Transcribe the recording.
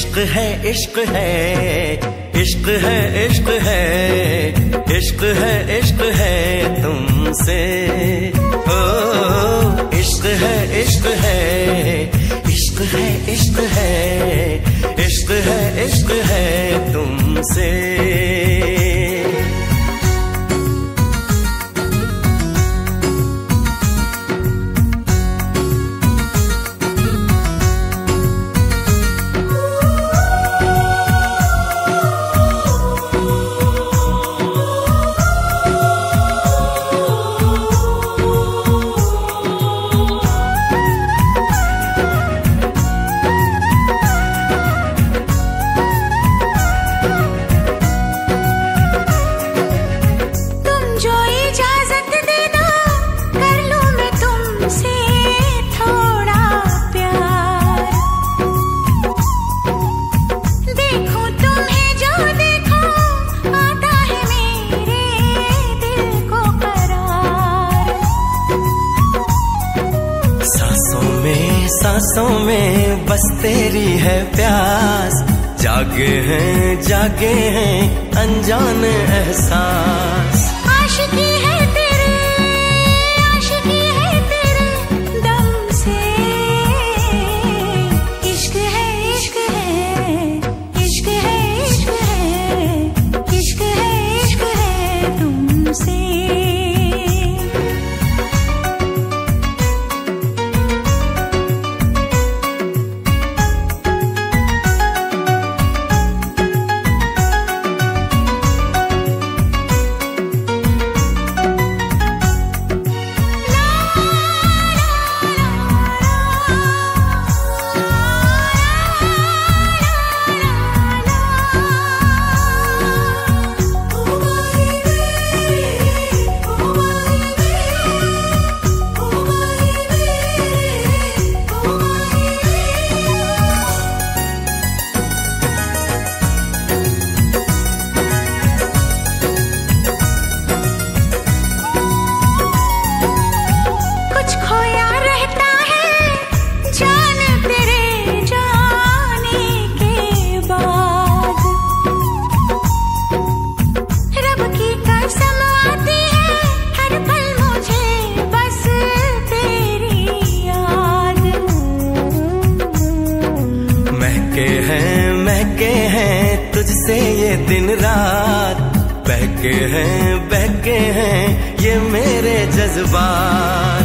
इश्क है इश्क है इश्क है इश्क है इश्क है इश्क है तुमसे। ओ इश्क है इश्क है इश्क है इश्क है इश्क है इश्क है तुमसे। सांसों में बस तेरी है प्यास, जागे हैं अनजान एहसास। आशिकी है तेरे दम से। इश्क है इश्क है इश्क है इश्क है इश्क है इश्क है तुमसे। महके हैं तुझसे ये दिन रात, बहके हैं ये मेरे जज्बात।